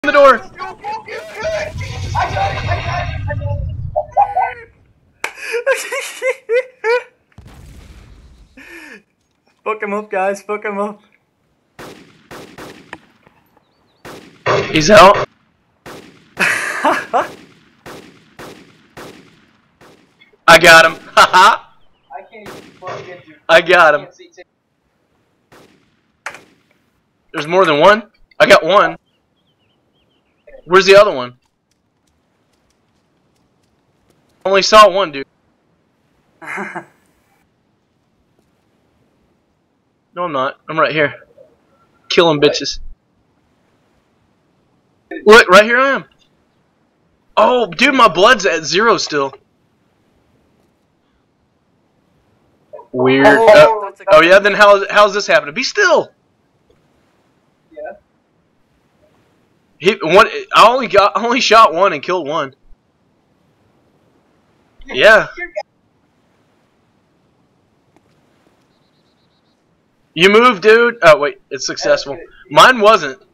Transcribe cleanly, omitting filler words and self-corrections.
the door. I got it. Fuck him up, guys. Fuck him up. He's out. I got him. Haha. I can't even fucking get you. I got him. There's more than one? I got one. Where's the other one? Only saw one, dude. No, I'm not. I'm right here. Killing bitches. Look, right here I am. Oh, dude, my blood's at 0 still. Weird. Oh yeah, then how's this happening? Be still. Yeah. I only shot one and killed one. Yeah. You moved, dude. Oh wait, it's successful. Mine wasn't.